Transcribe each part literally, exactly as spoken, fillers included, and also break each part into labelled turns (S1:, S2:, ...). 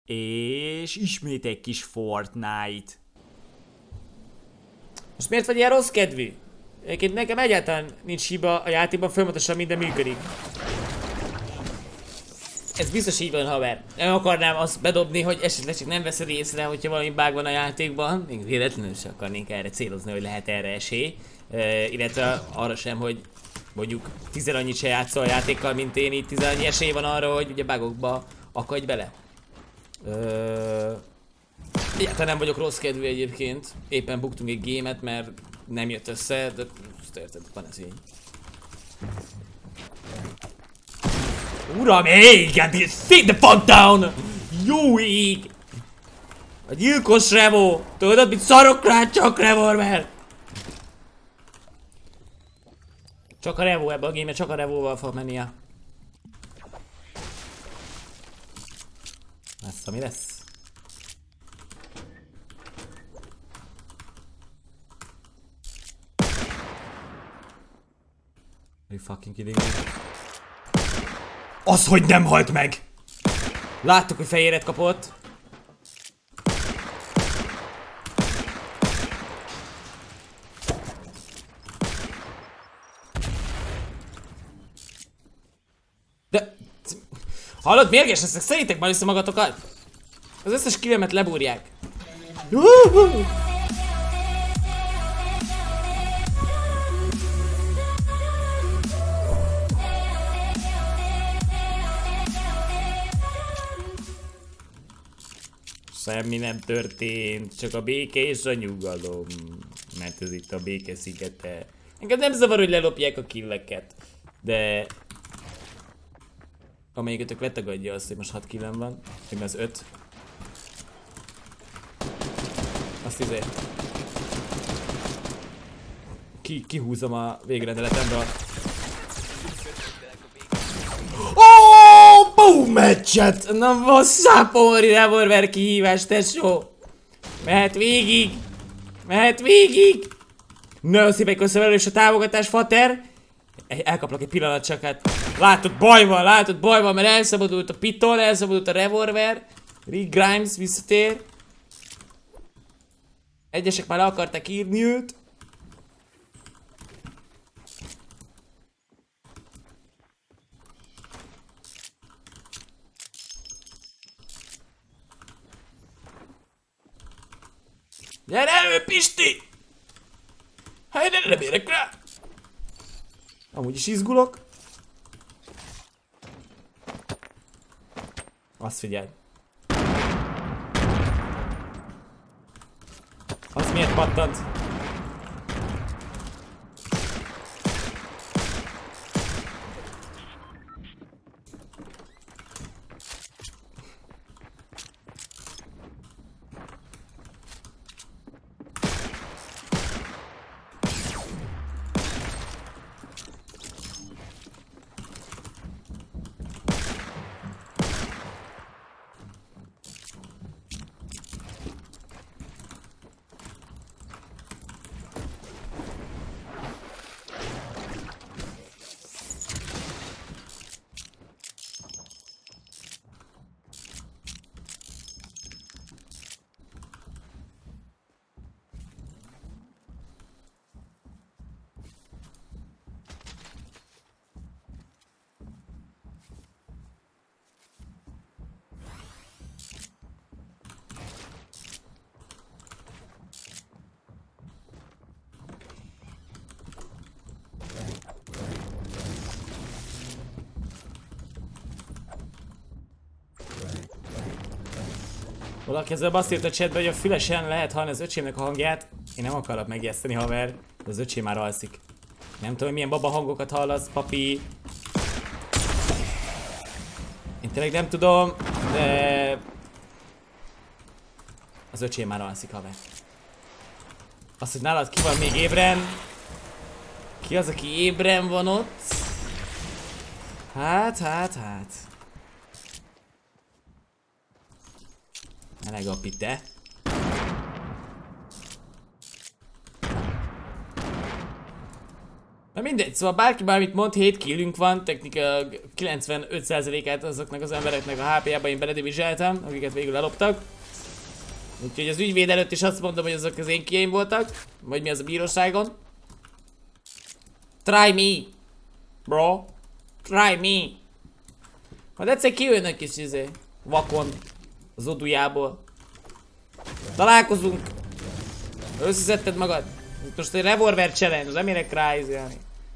S1: És ismét egy kis Fortnite. Most miért vagy ilyen rossz kedvű? Egyébként nekem egyáltalán nincs hiba a játékban, folyamatosan minden működik. Ez biztos így van, haver. Nem akarnám azt bedobni, hogy esetleg csak nem veszed észre, hogyha valami bug van a játékban. Még véletlenül sem akarnénk erre célozni, hogy lehet erre esély. Uh, illetve arra sem, hogy mondjuk tizenannyit se játszol a játékkal, mint én, így tizenannyi esély van arra, hogy ugye bugokba akadj bele. Uh, Egyáltalán nem vagyok rossz kedvű egyébként. Éppen buktunk egy gémet, mert nem jött össze, de azt érted, van ez így. Uram, ég! Sit the fuck down! Jó ég! A gyilkos Revo! Tudod, mit szarok rá, csak revolver! Csak a Revo ebbe a game-e, csak a Revo-val fog mennie. Lesz, ami lesz. Are you fucking kidding me? Az, hogy nem halt meg! Láttuk, hogy fehéret kapott. De... Hallod, mérges leszek, szerintek majd össze magatokat? Az összes killemet lebúrják. Semmi nem történt, csak a béke és a nyugalom. Mert ez itt a béke szigete. Engem nem zavar, hogy lelopják a killeket. De... amelyikötök letagadja azt, hogy most hat killem van. Még az öt. Azt izé... Ki, kihúzom a végrendeletemről. Oh, boom matchet! Na most szápomori revolver kihívás, tesó! Mehet végig! Mehet végig! Nagyon szépen köszönöm és a támogatás, fater! Elkaplak egy pillanat csak, hát... Látod, baj van, látod, baj van, mert elszabadult a piton, elszabadult a revolver. Rick Grimes visszatér. Egyesek már le akarták írni őt. Gyere elő, Pisti! Hát én nem érek rá! Amúgy is izgulok. Azt figyelj. Az miért pattant? Valaki ezzel azt írt a chatbe, hogy a fülesen lehet hallani az öcsémnek a hangját. Én nem akarok megjeszteni, haver, de az öcsém már alszik. Nem tudom, hogy milyen baba hangokat hallasz, papi. Én tényleg nem tudom, de... az öcsém már alszik, haver. Azt, hogy nálad ki van még ébren. Ki az, aki ébren van ott? Hát, hát, hát. Meleg a pite. Na mindegy, szóval bárki bármit mond, hét killünk van, technika kilencvenöt százalékát azoknak az embereknek a há pé-jába én beledivizsáltam, akiket végül eloptak. Úgyhogy az ügyvéd előtt is azt mondom, hogy azok az én kieim voltak, vagy mi az a bíróságon. Try me, bro. Try me. Majd egyszer kijönnek is izé, vakon, az odujából. Találkozunk. Összeszedted magad. Itt most egy revolver challenge, remélek rá izélni.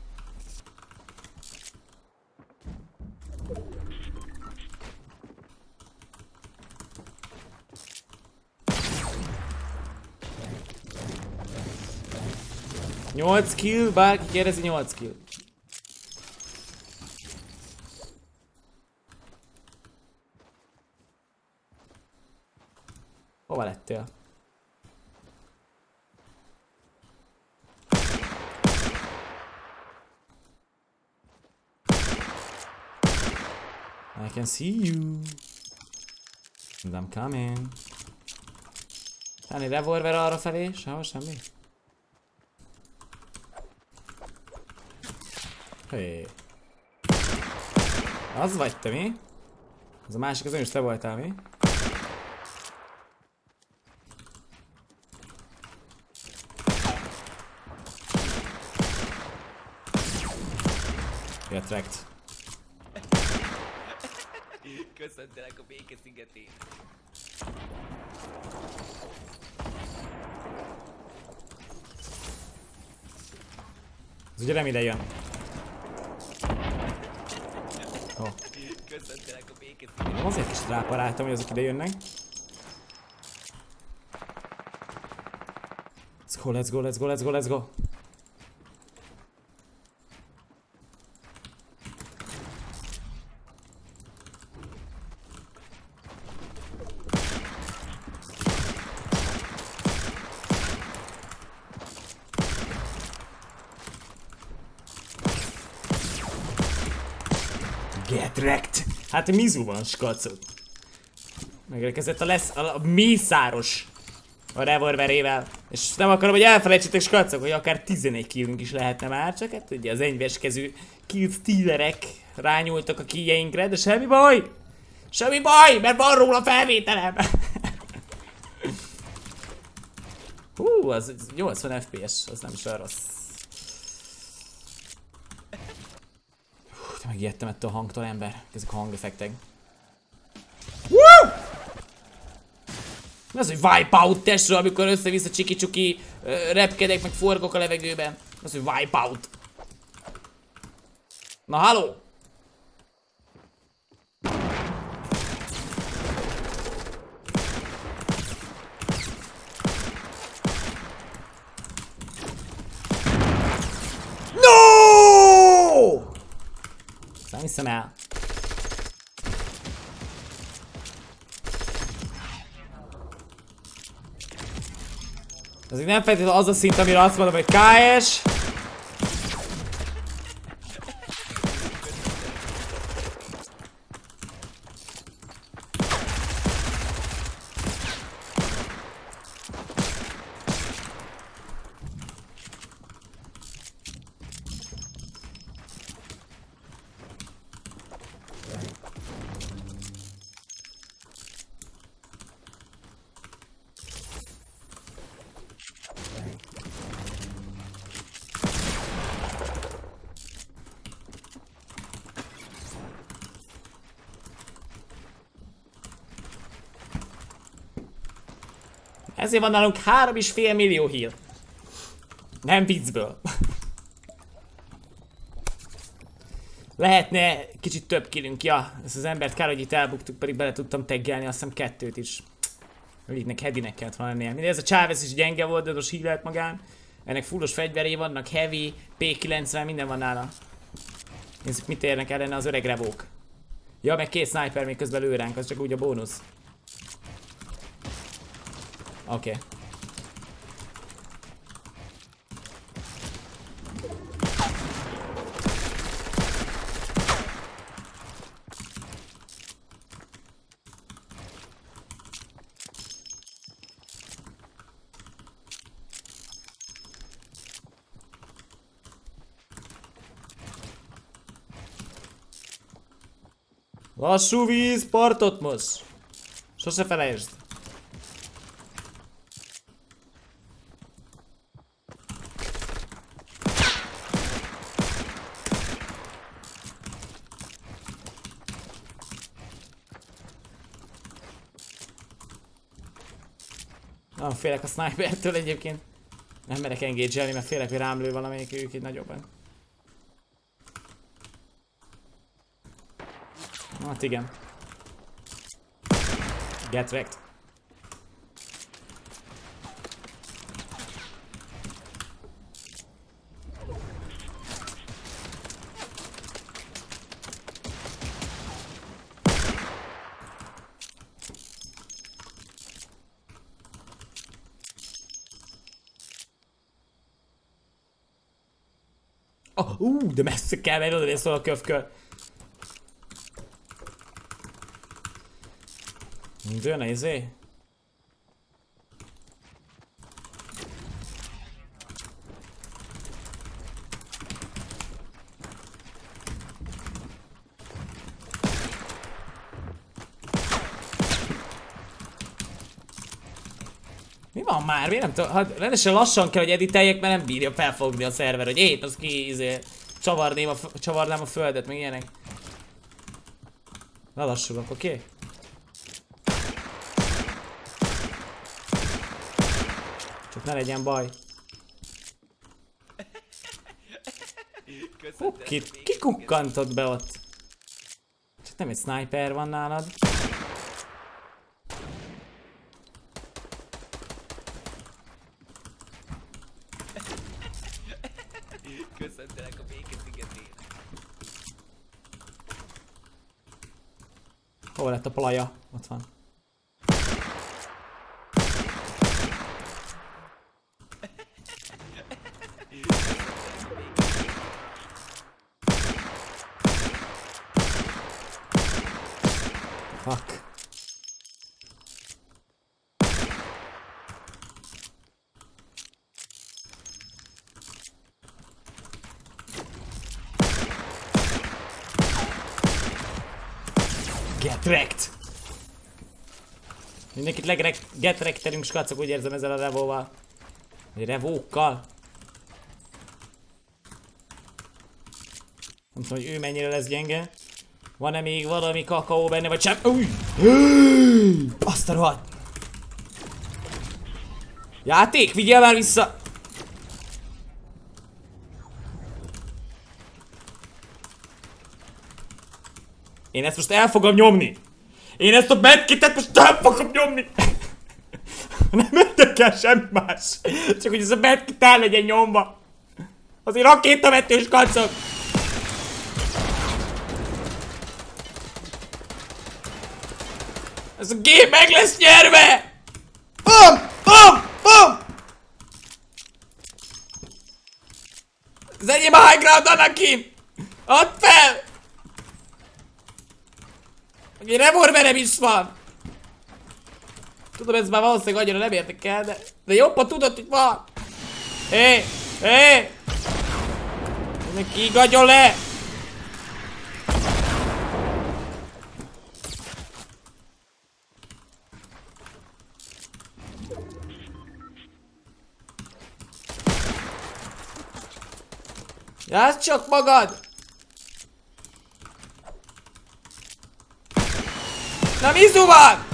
S1: nyolc kill, bárki kérdezi, nyolc kill. Hova lettél? I can see you. And I'm coming. Tenni revolver arra felé, sehol semmi. Hé. Az vagy te, mi? Az a másik, az ön is te voltál, mi? Get wrecked.
S2: Köszöntelek a béke szigetén.
S1: Ez ugye nem ide jön. Oh.
S2: Köszöntelek a béke szigetén.
S1: Nem azért is ráparáltam, hogy azok ide jönnek. Let's go, let's go, let's go, let's go, let's go. Get wrecked! Hát Mizu van, skacot. Megérkezett a lesz, a, a mészáros a revolverével. És nem akarom, hogy elfelejtsétek, skacok, hogy akár tizenegy killünk is lehetne már, csak hát ugye az enyveskező kill stealerek rányúltak a kijeinkre, de semmi baj! Semmi baj, mert van róla felvételem! Hú, az nyolcvan ef pé es, az nem is olyan rossz. Megijedtem ettől a hangtól, ember. Ezek a hangeffektek. Woo! Az, hogy wipeout testről, amikor össze-vissza csiki-csuki uh, repkedek, meg forgok a levegőben. Az, hogy wipeout. Na, halló! No! Nem hiszem el. Ez így nem feltétlenül az a szint, amire azt mondom, hogy ká es. Ezért van nálunk három és fél millió heal. Nem viccből. Lehetne kicsit több killünk, ja. Ezt az embert kár, hogy itt elbuktuk, pedig bele tudtam taggelni, azt hiszem kettőt is. Lignek Heavynek kellett volna lennie. Mindegy, ez a Chavez is gyenge volt, de most healelt magán. Ennek fullos fegyveré vannak, heavy, pé kilencven, minden van nála. Nézzük, mit érnek ellene az öreg revók. Ja, meg két sniper még közben lő ránk, az csak úgy a bónusz. Oké. Okay. Lassú víz, partot mos. Sose felejtsd. Nagyon félek a snipertől egyébként. Nem merek engage-elni, mert félek, hogy rám lő valamelyik ők így nagyobban. Hát igen. Get wrecked. Oh, ú, de messze kell menni, oda szól a kövkör. Jön a izé? Mi van már? Mi nem tudom, hát rendesen lassan kell, hogy editeljek, mert nem bírja felfogni a szerver, hogy ét, az ki izé, csavarném a, csavarnám a földet, meg ilyenek. Lelassulok, oké? Okay? Csak ne legyen baj. Hú, ki, ki kukkantott be ott? Csak nem egy sniper van nálad.
S2: Köszöntelek a béke szigetén.
S1: Hol lett a plaja? Ott van. Fuck. Get wrecked! Mindenkit legrek... Get wrecked-elünk, skacok, úgy érzem ezzel a revóval. Vagy revókkal. Nem tudom, hogy ő mennyire lesz gyenge. Van-e még valami kakaó benne, vagy sem? Új! Azt a rohadt! Játék, vigyél már vissza! Én ezt most el fogom nyomni! Én ezt a medkitet most el fogom nyomni! Nem érdekel semmi más! Csak hogy ez a medkit el legyen nyomva! Azért rakétavetős kacok! Ez a game meg lesz nyerve! Bum! Bum! Bum! Az enyém a high ground, Anakin! Add fel! Egy revolverem is van! Tudom, ez már valószínűleg annyira nem érdekel, de... De jobban tudod, hogy van! Hé! Hé! Mindenki igadjon le! Játsz csak magad! Na mizu van?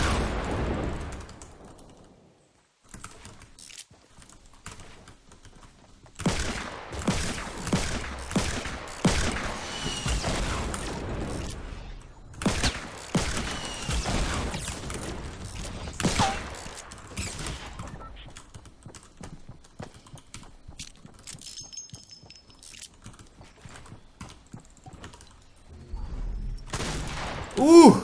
S1: Uh!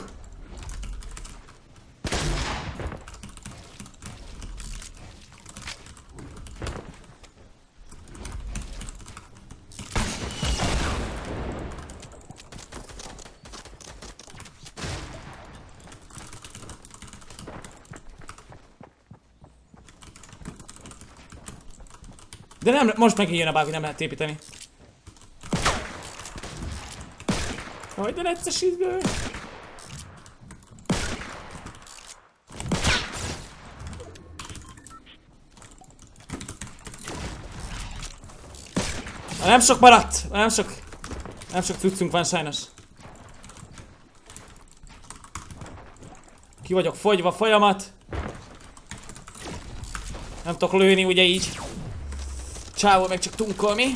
S1: De nem, most megint jön a bug, hogy nem lehet építeni. Hogy de necces idő. Nem sok maradt, nem sok, nem sok cuccunk van sajnos. Ki vagyok fogyva folyamat. Nem tudok lőni ugye így. Csávó meg csak tunkol mi.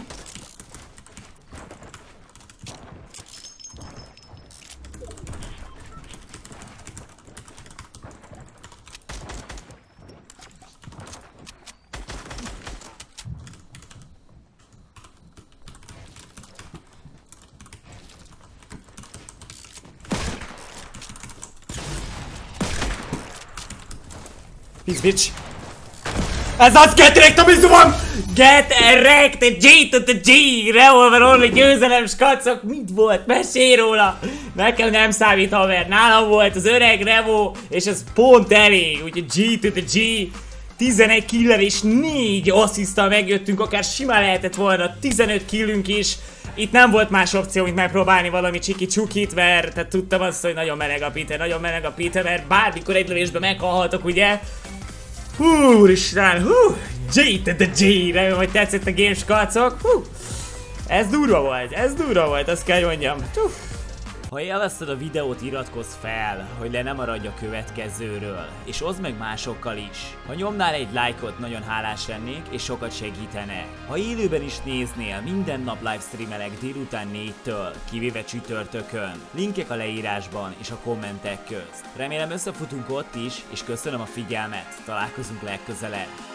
S1: Peace, bitch. Ez az, get wrecked, amit van! Get wrecked, G to the G! Revolver only győzelem, skacok, mit volt? Mesélj róla! Nekem nem számít, haver, nálam volt az öreg Revo, és ez pont elég, úgyhogy G to the G. tizenegy killel és négy assziszttal megjöttünk, akár simán lehetett volna tizenöt killünk is. Itt nem volt más opció, mint megpróbálni valami csiki-csukit, mert tehát tudtam azt, hogy nagyon meleg a Peter, nagyon meleg a Peter, mert bármikor egy lövésben meghalhatok, ugye? Hú, úristen, hú, G to the G, remélem, hogy tetszett a game, skacok, hú. Ez durva volt, ez durva volt, azt kell mondjam. Hú. Ha élvezted a videót, iratkozz fel, hogy le nem maradj a következőről, és oszd meg másokkal is. Ha nyomnál egy lájkot, nagyon hálás lennék, és sokat segítene. Ha élőben is néznél, minden nap livestreamelek délután négytől, kivéve csütörtökön. Linkek a leírásban és a kommentek közt. Remélem összefutunk ott is, és köszönöm a figyelmet, találkozunk legközelebb.